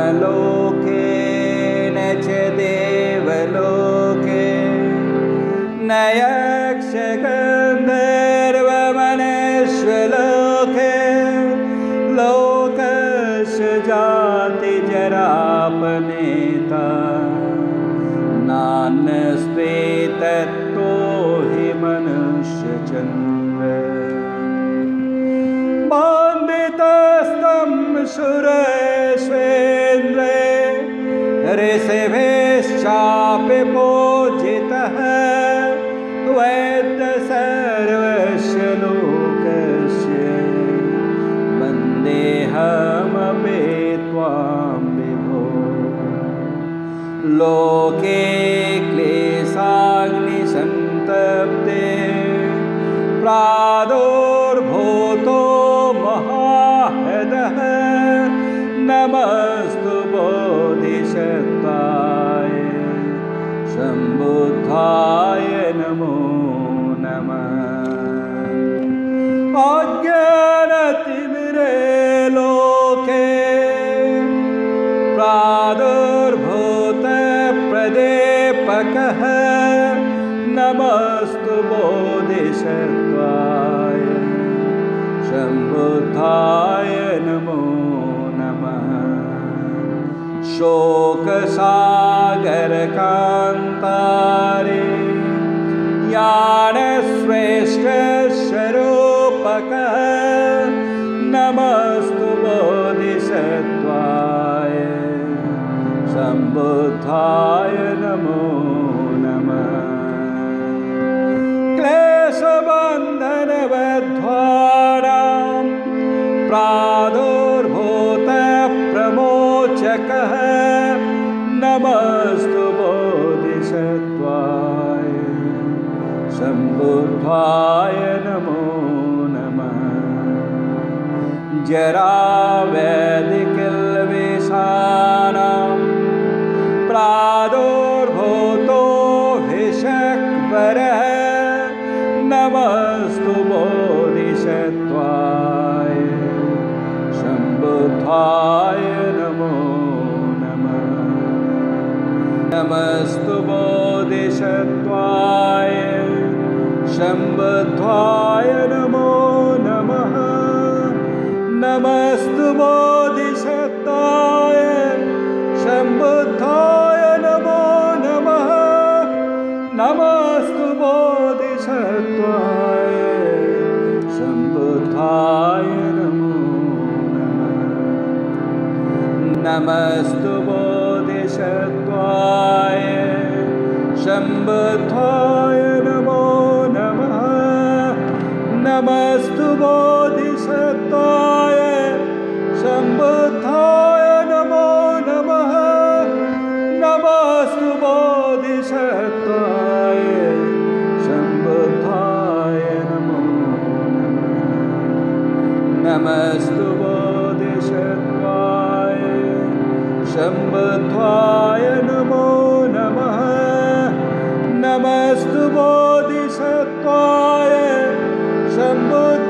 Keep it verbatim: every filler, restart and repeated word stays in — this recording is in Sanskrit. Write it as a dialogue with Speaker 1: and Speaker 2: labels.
Speaker 1: ब्रह्मलोके न च देवलोके न यक्षगन्धर्वमनुष्यलोके लोकस्य जातिजरापनेता नान्यस्ते तत्तो हि मनुष्यचन्द्र वन्दितस्तं सुरेश्वेन्द्रे ऋषिभिश्चापि पूजितः वेद सर्वस्य लोकस्य वन्देऽहमपि त्वां विभो लोके क्लेशाग्निसन्तप्ते प्रादुर्भूतो महाह्यदः नमस्तु बोधिसत्त्वाय सम्बुद्धाय नमो नमः। अज्ञानतिमिरे लोके प्रादुर्भूतप्रदीपकः नमस्तु बोधिसत्त्वाय सम्बुद्धाय नमो नमः। शोकसागरकान्तारे ज्ञानश्रेष्ठस्वरूपकः नमस्तु बोधिसत्त्वाय सम्बुद्धाय नमो नमः। क्लेशबन्धनबद्धानां प्रादुर्भूतप्रमोचकः नमस्तु बोधिसत्त्वाय सम्बुद्धाय नमो नमः। जराव्याधिकिल्बिषाणां प्रादुर्भूतो भिषक्वरः नमस्तु बोधिसत्त्वाय सम्बुद्धाय नमो नमः। नमस्तु बोधिसत्त्वाय सम्बुद्धाय नमो नमः। नमस्तु बोधिसत्त्वाय सम्बुद्धाय नमो नमः। नमस्तु बोधिसत्त्वाय सम्बुद्धाय नमो नमः। नमस्तु बोधिसत्त्वाय सम्बुद्धाय नमो नमः। नमस्तु बोधिसत्त्वाय सम्बुद्धाय नमो नमः। नमस्तु बोधिसत्त्वाय सम्बुद्धाय नमो नमः। नमस्तु बोधिसत्त्वाय सम्बुद्धाय नमो नमः। नमस्तु बोधिसत्त्वाय सम्बुद्धाय